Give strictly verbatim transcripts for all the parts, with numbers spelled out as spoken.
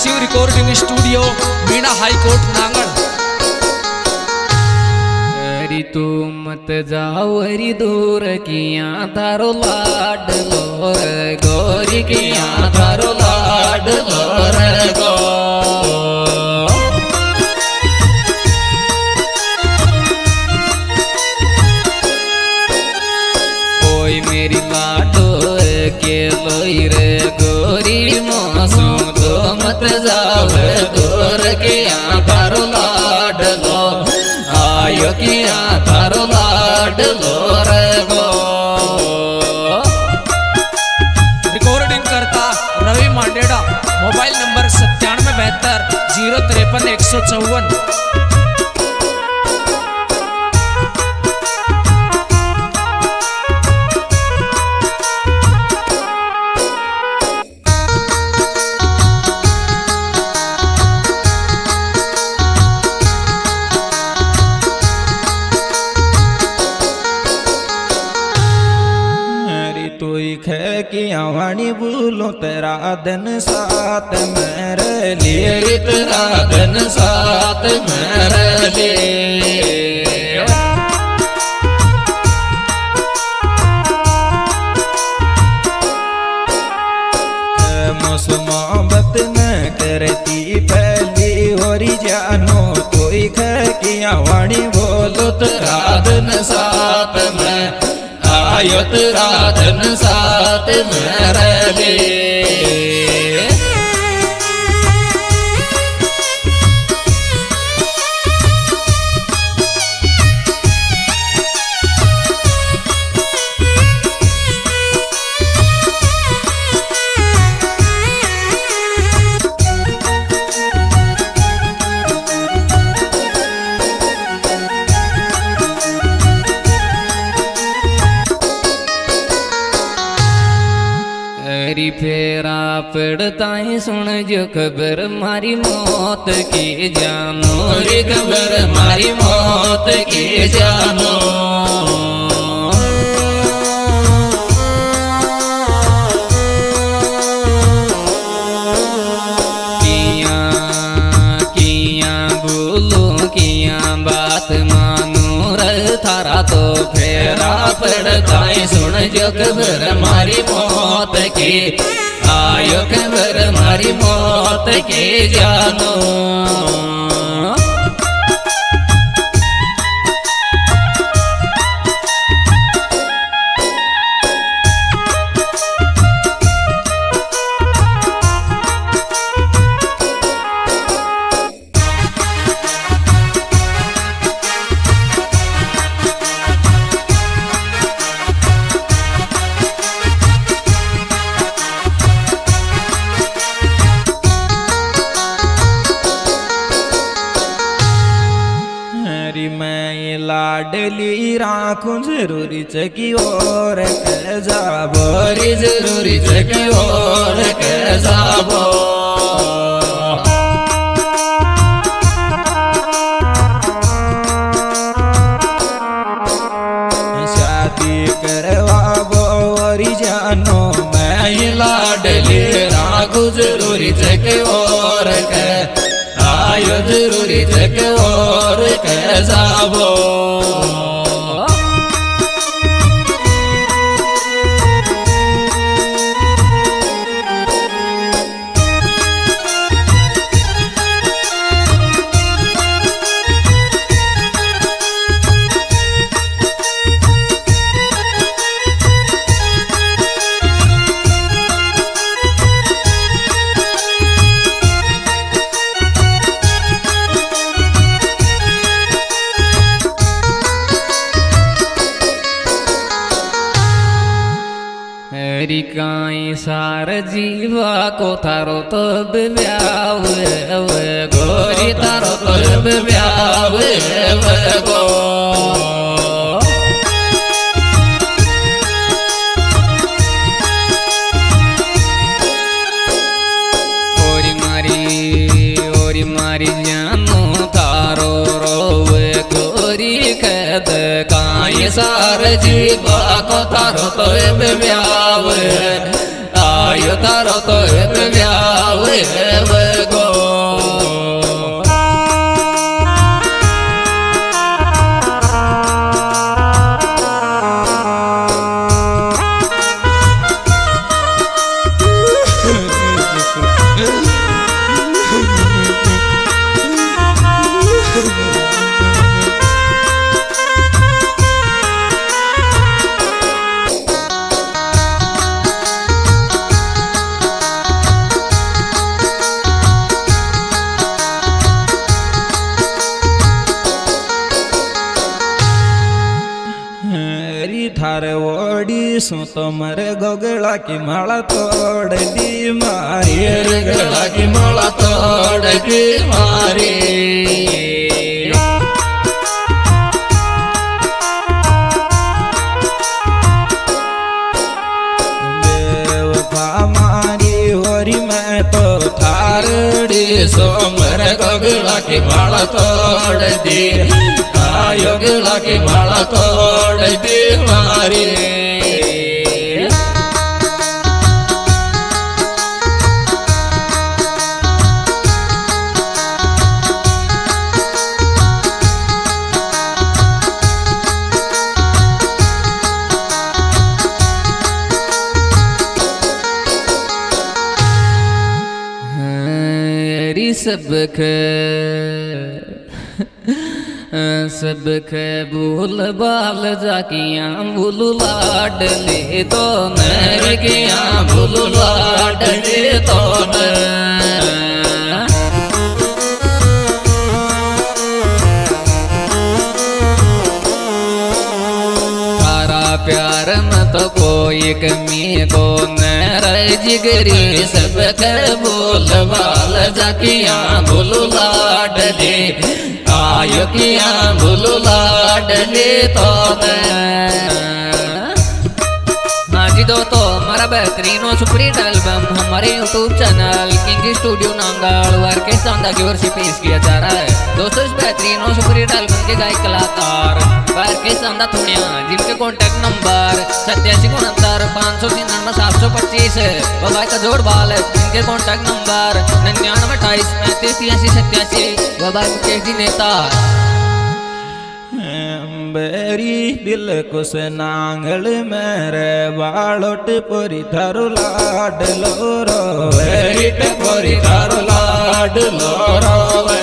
Shiv recording studio Meena high court Nangal. अरे तू मत जाओ अरे दूर किया थारो लाड लोर गोरी किया थारो लाड लोर गो। कोई मेरी लाडो के लोई रे गोरी मौसम तो मत जाओ दूर किया थारो लाड लो आयो किया थारो लाड लो रे गो। रिकॉर्डिंग करता रवि मांडेड़ा, मोबाइल नंबर सत्तानवे बहत्तर जीरो तिरपन एक सौ चौवन। किया वाणी बोलो तेरा दिन साथ मेरे लिए, तेरा दिन साथ मेरे लिए। मोहब्बत न करती पहली होरी जानो कोई खे किया वाणी बोलो तेरा दिन साथ में आयो तेरा दिन साथ मेरे लिए। फेरा पड़ता है सुन जो खबर मारी मौत की जानो रे खबर मारी मौत की जानो। किया किया बोलो किया बात मानो रे थारा तो फेरा पड़ता है सुन जो खबर मारी मौत की आयो खबर मारी मौत के जानो। लाडली राखूं जरूरी चकी और जाबो रे जरूरी चकी और जाबो। शादी करवाबो और जानो मैं लाडली राखूं जरूरी चकी और आयो जरूरी जग और कैसाबो। काई सार जीवा को थारो तो ब्याव गोरी तारो तो ब्याव गो। ओरी मारी ओरी मारी जानो तारो रोवे गोरी कद काई सार जीवा को थारो तो ब्याव आयो तारो तो एक ब्याह बगो थार ओडी सो तो मरे गोगला की माला तोड़ दी मारी गला की माला तोड़ दी मारी बेवफा मारी होरी मैं तो थारड़ी सो मरे गोगला की माला तोड़ दी आयो गला की माला तोड़ दी मारी सबक सबक भूल बाल जाकिया भूलू लाड ले तो नर गया भूलू लाड ले तो तारा प्यार में तो कोई कमी को नर जिगरी सबक भूल बाल जाकिया भूलू लाड ले आयो किया भूलू लाडले तो हाँ जी दोस्तों हमारा बेहतरीन और सुपरहिट एल्बम हमारे YouTube channel king studio Nangal के शानदार की ओर से पेश किया जा रहा है। दोस्तों इस बेहतरीन और सुपरहिट एल्बम के गायक कलाकार वार के शानदार थुनिया जिनके कॉन्टैक्ट नंबर सत्यासी उनहत्तर पाँच सौ तिरानवे सात सौ पच्चीस वह का जोड़ बाल जिनके कॉन्टैक्ट नंबर निन्यानवे अट्ठाईस पैंतीस तिरासी सत्यासी वह मुकेश जी नेता बेरी दिल कुछ नांगल मेरे बालोट पोरी थारो लाड लोरो बेरी पोरी थारो लाड लोरो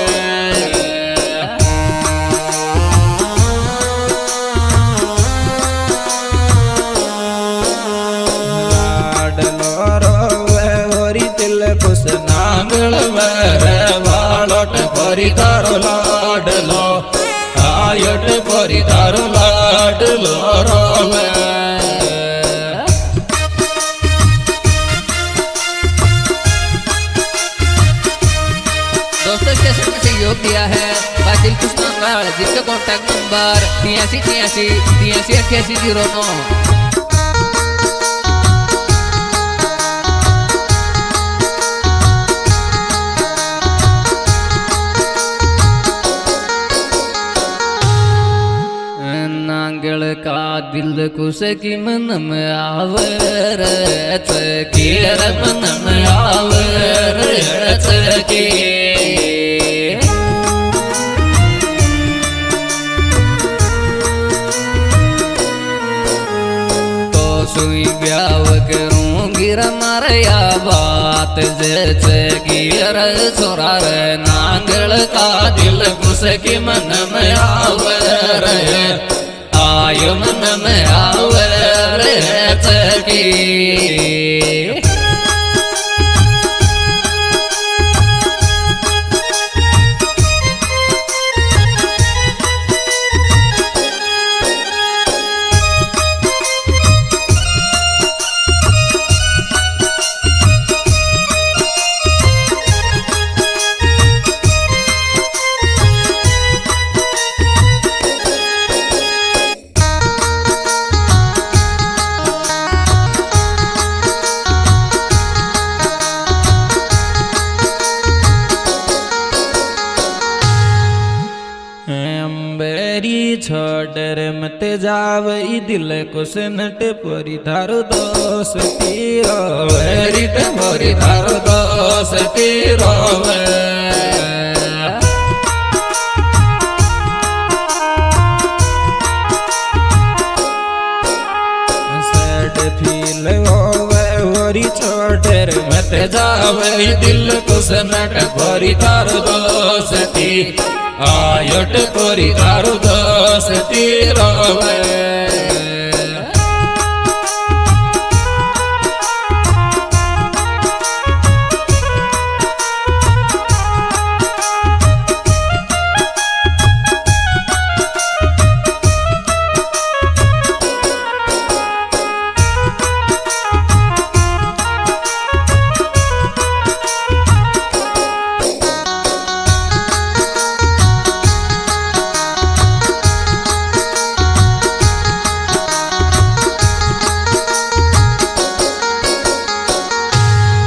लाड लोरो होरी दिल कुछ नांगल मेरे बालोट पोरी थारो लाड लो आयोट पोरी थारो लाड लोरो दोस्तों स्टेशन में सहयोग दिया है बादल कुछ नांगल जिसका कॉन्टैक्ट नंबर तिरासी छियासी तिरासी अट्ठासी जीरो नौ नांगल का दिल कुछ की मन में आवर की मन में आवर की तो सुई ब्याव करूंगी मारिया बात जैसे गिर छोरा नांगल का दिल कुछ की मन में आवर आयो मन में आवर की री छोड़र मत जावई दिल को सनट पोरी धारो दोस्ती रोवे रिट मोरी धारो दोस्ती रोवे सैड फील होवे वरी छोड़र मत जावई दिल को सनट पोरी धारो दोस्ती आयोट पोरी धारो दोस्ती रोवे